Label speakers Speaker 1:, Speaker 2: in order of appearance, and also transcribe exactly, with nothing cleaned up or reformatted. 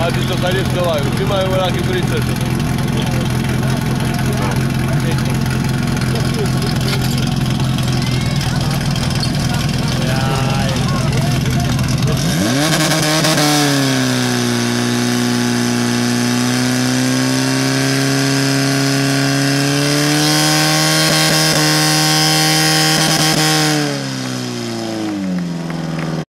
Speaker 1: mladí to tady schovajú, či majú nejaký príčet.